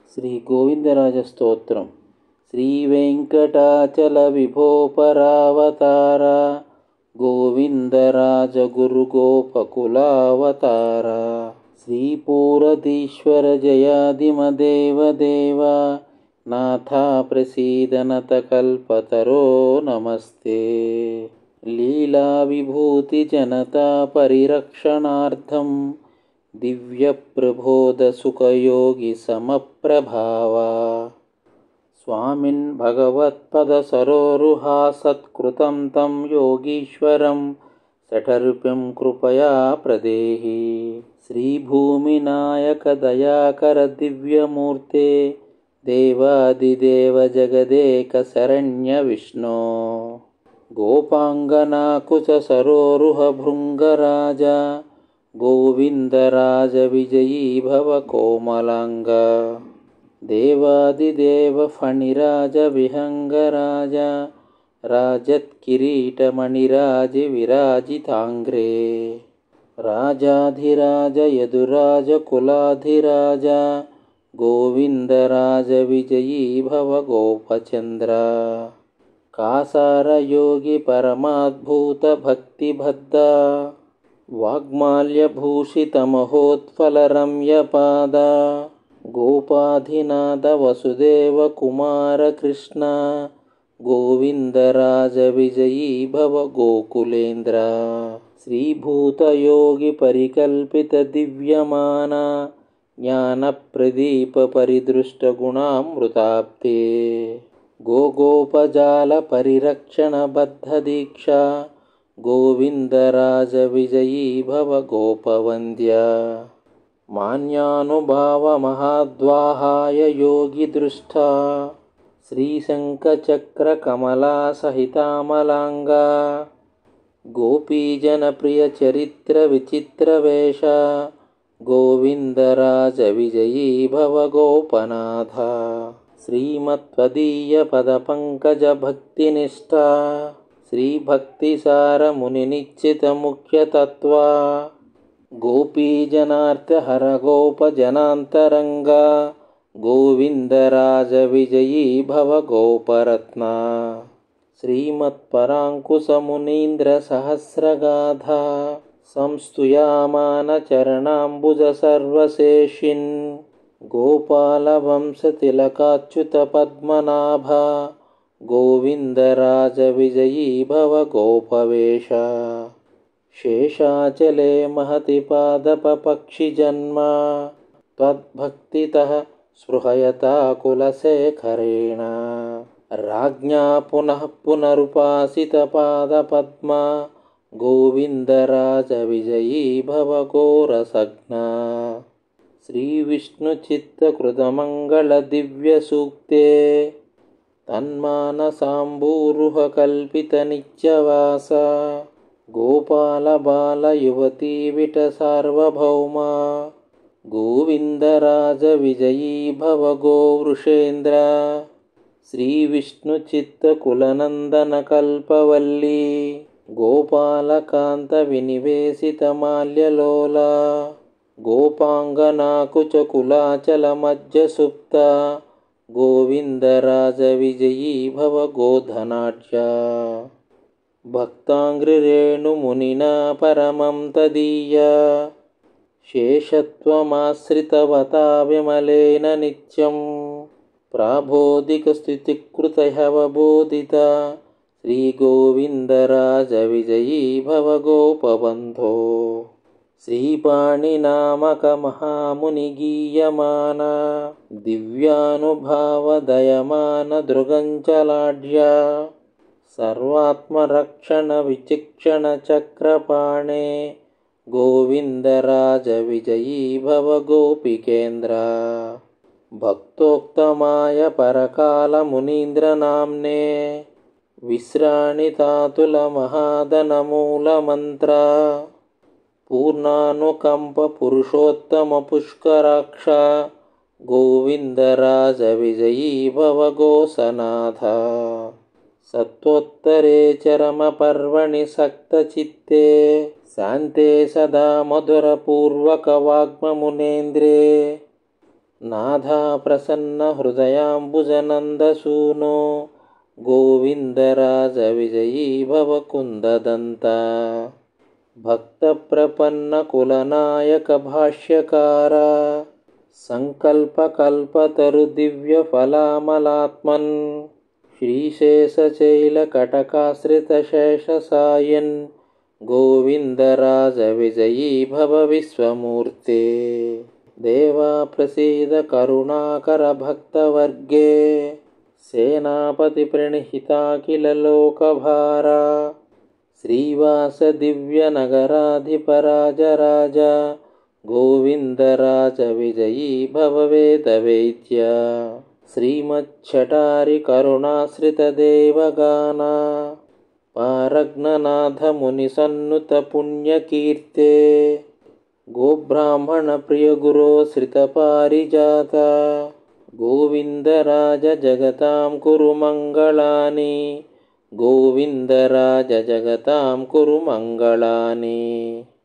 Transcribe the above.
శ్రీ గోవిందరాజ స్తోత్రం. శ్రీ వెంకటాచల విభో పరావతార, గోవిందరాజ గురు గోపకులావతార. శ్రీ పూరధీశ్వర జయాదిమదేవ దేవ, నాథా ప్రసీదనత కల్పతరో నమస్తే. లీలా విభూతి జనతా పరిరక్షణార్థం, దివ్య ప్రబోధ సుఖయోగి సమప్రభావా. స్వామిన్ భగవత్పద సరోరుహా సత్కృతం తం యోగీశ్వరం, శఠర్ప్యం కృపయా ప్రదేహి. శ్రీభూమినాయక దయాకర దివ్యమూర్తే, దేవాదిదేవ జగదేక శరణ్య విష్ణో. గోపాంగనాకుచ సరోరుహ భృంగరాజ, గోవిందరాజ విజయీ భవ కోమలాంగ. దేవాదిదేవ ఫణిరాజ విహంగరాజ, రాజత్కిరీటమణిరాజ విరాజితాంగ్రే. రాజాధిరాజ యదురాజ కులాధిరాజ, గోవిందరాజ విజయీ భవ గోపచంద్ర. కాసారయోగి పరమాద్భుత భక్తిబద్ధ, వాగ్మాల్యభూషితమహోత్ఫలరమ్యపాద. గోపాధినాథ వసుదేవ కుమార కృష్ణ, గోవిందరాజ విజయీ భవ గోకులేంద్ర. శ్రీభూతయోగి పరికల్పిత దివ్యమాన, జ్ఞానప్రదీప పరిదృష్ట గుణామృతాప్తే. గోగోపజాల పరిరక్షణ బద్ధ దీక్ష, గోవిందరాజ విజయీ భవ గోపవంద్య. మాన్యానుభావ మహాద్వాహాయ యోగి దృష్ట, శ్రీశంఖచక్ర కమలా సహితామలాంగ. గోపీజన ప్రియ చరిత్ర విచిత్ర వేష, గోవిందరాజ విజయీ భవ గోపనాథ. శ్రీమత్వదీయ పద పంకజ భక్తినిష్ట, శ్రీభక్తిసార ముని నిశ్చిత ముఖ్యతత్వ. గోపీజనార్త హర గోపజనాంతరంగ, గోవిందరాజ విజయీ భవ గోపరత్న. శ్రీమత్పరాంకుశ మునీంద్ర సహస్రగాథ, సంస్తుయామాన చరణాంబుజ సర్వశేషిన్. గోపాల వంశ తిలకాచ్యుత పద్మనాభ, గోవిందరాజ విజయీ భవ గోపవేష. శేషాచలే మహతి పాదప పక్షి జన్మ, త్వద్భక్తితః స్పృహయతా కులశేఖరేణ. రాజ్ఞా పునః పునరుపాసిత పాద పద్మ, గోవిందరాజ విజయీ భవ గోరసజ్ఞ. శ్రీ విష్ణు చిత్త కృతమంగళ దివ్య సూక్తే, తన్మానసాంబూరుహ కల్పిత నిత్యవాస. గోపాల బాల యువతీ విట సార్వభౌమ, గోవిందరాజ విజయీ భవ గోవృషేంద్ర. శ్రీ విష్ణు చిత్త కులనందన కల్పవల్లీ, గోపాలకాంత వినివేశిత మాల్యలోల. గోపాంగనాకుచ కులాచల మధ్య సుప్త, గోవిందరాజ విజయీ భవ గోధనాఢ్య. భక్తాంఘ్రిరేణు మునినా పరమం తదీయ, శేషత్వమాశ్రితవతా విమలేన నిత్యం. ప్రాబోధిక స్థితికృత హ్యవబోధిత, శ్రీ గోవిందరాజ విజయీ భవ గోపబంధో. శ్రీపాణినామక మహాముని గీయమాన, దివ్యానుభావ దయమాన దృగంచలాఢ్య. సర్వాత్మరక్షణ విచక్షణ చక్రపాణే, గోవిందరాజ విజయీ భవ గోపికేంద్ర. భక్తోక్తమాయ పరకాల మునీంద్ర నామ్నే, విశ్రాణితాతుల మహాదన మూల మంత్ర. పూర్ణానుకంప పురుషోత్తమ పుష్కరాక్ష, గోవిందరాజ విజయీ భవ గోసనాథ. సత్వోత్తరే చరమ పర్వణి సక్త చిత్తే, శాంతే సదా మధుర పూర్వక వాగ్మమునేంద్రే. नाथा प्रसन्नहृदयाम्बुजनन्दसूनो गोविन्दराजविजयी भवकुन्ददन्ता भक्तप्रपन्नकुलनायकभाष्यकारा सङ्कल्पकल्पतरुदिव्यफलामलात्मन् श्रीशेषशैलकटकाश्रितशेषसायन् गोविन्दराजविजयी भव विश्वमूर्ते देवाप्रसीद करुणाकरभक्तवर्गे सेनापतिप्रणिहिताखिललोकभारा श्रीवासदिव्यनगराधिपराजराज गोविन्दराजविजयी भव वेदवेद्या श्रीमच्छटारिकरुणाश्रितदेवगाना पारग्ननाथमुनिसन्नुतपुण्यकीर्ते गोब्राह्मणप्रियगुरो श्रितपारिजाता गोविन्दराज जगतां कुरु मङ्गलानि गोविन्दराज जगतां कुरु मङ्गलानि।